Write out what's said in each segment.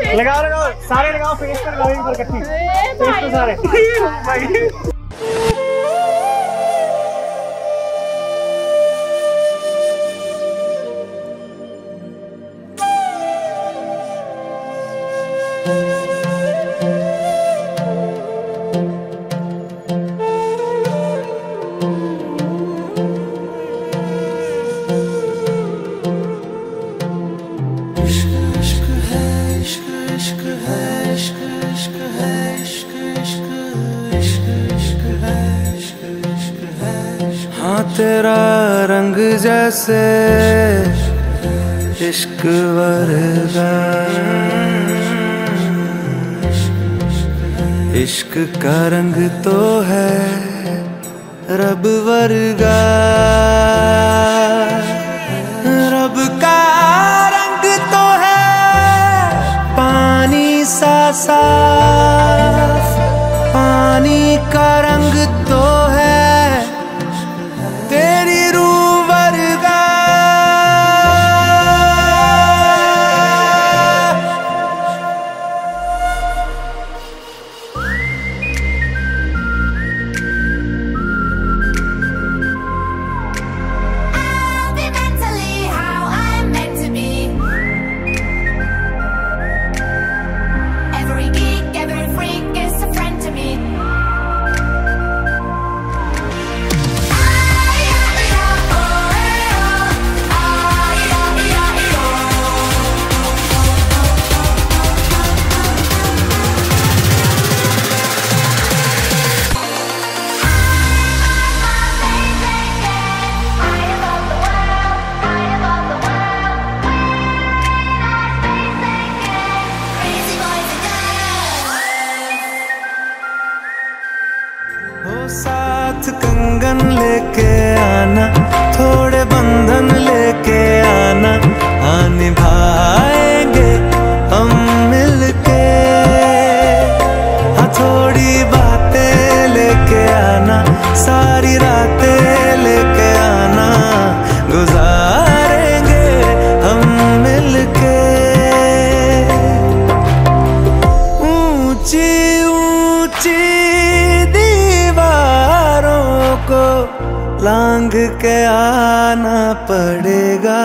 लगाओ लगाओ, सारे लगाओ, फेस पर लगाओ, इन पर इकट्ठी, फेस पे सारे भाई। हाँ तेरा रंग जैसे इश्क वर्गा, इश्क का रंग तो है रब वर्गा, रब का रंग तो है पानी सा साफ, पानी का रंग तो है तेरी रूह वर्गा। साथ कंगन लेके आना, थोड़े बंधन लेके आना, हाँ निभाएंगे हम मिलके, हाँ थोड़ी बातें लेके आना, सारी रातें लेके आना, गुजारेंगे हम मिलके। ऊंची ऊंची को लांघ के आना पड़ेगा।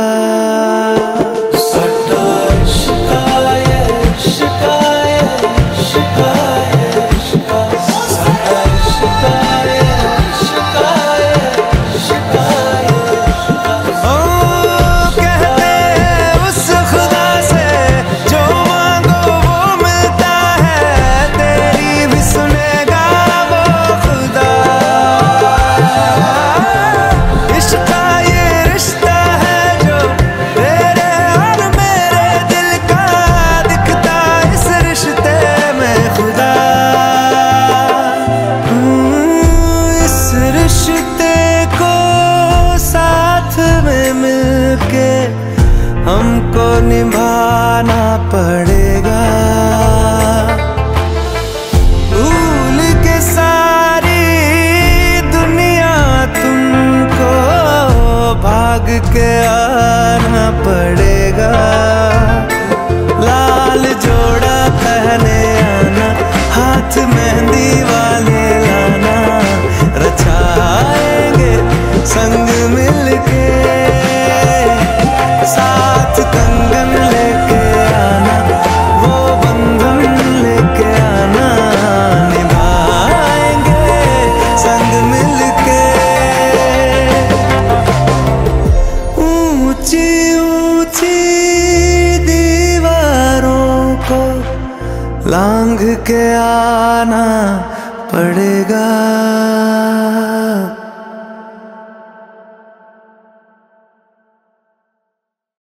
हमको निभाना पड़ेगा, भूल के सारी दुनिया तुमको भाग के आना पड़ेगा। लाल जोड़ा पहने आना, हाथ मेहंदी वाले लाना, रचाएंगे संग मिलके, साथ कंगन लेके आना, वो बंधन लेके आना, निभाएंगे संग मिलके। ऊंची ऊंची दीवारों को लांघ के आना पड़ेगा।